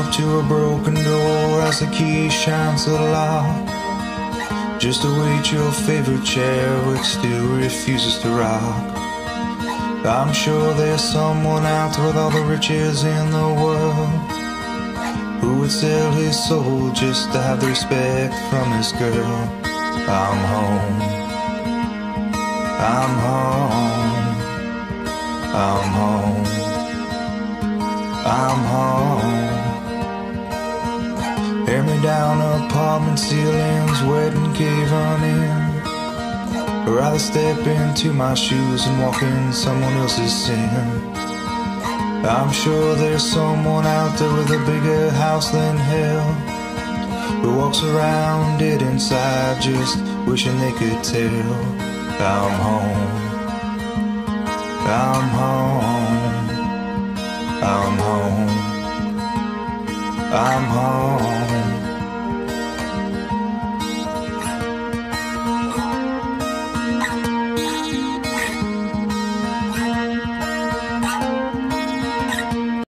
up to a broken door as the key shines the lock. Just await your favorite chair which still refuses to rock. I'm sure there's someone out there with all the riches in the world who would sell his soul just to have the respect from his girl. I'm home, I'm home, I'm home, I'm home. Tear me down apartment ceilings, wet and caving in. I'd rather step into my shoes and walk in someone else's sin. I'm sure there's someone out there with a bigger house than hell who walks around dead inside just wishing they could tell. I'm home, I'm home, I'm home, I'm home.